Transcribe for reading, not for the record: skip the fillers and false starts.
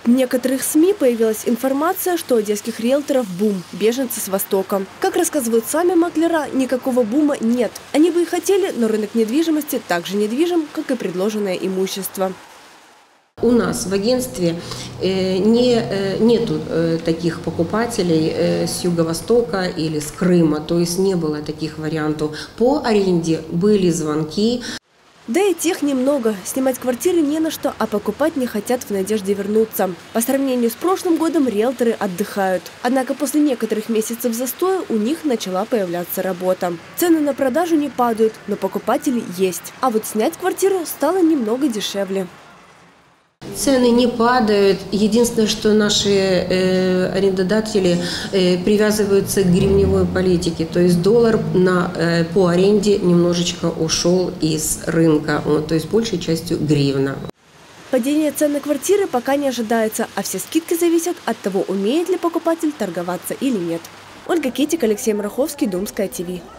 В некоторых СМИ появилась информация, что у одесских риэлторов бум – беженцы с Востока. Как рассказывают сами маклера, никакого бума нет. Они бы и хотели, но рынок недвижимости так же недвижим, как и предложенное имущество. У нас в агентстве нету таких покупателей с Юго-Востока или с Крыма, то есть не было таких вариантов. По аренде были звонки. Да и тех немного. Снимать квартиры не на что, а покупать не хотят в надежде вернуться. По сравнению с прошлым годом риэлторы отдыхают. Однако после некоторых месяцев застоя у них начала появляться работа. Цены на продажу не падают, но покупатели есть. А вот снять квартиру стало немного дешевле. Цены не падают. Единственное, что наши арендодатели привязываются к гривневой политике. То есть доллар по аренде немножечко ушел из рынка. То есть большей частью гривна. Падение цен на квартиры пока не ожидается, а все скидки зависят от того, умеет ли покупатель торговаться или нет. Ольга Кетик, Алексей Мараховский, Думская ТВ.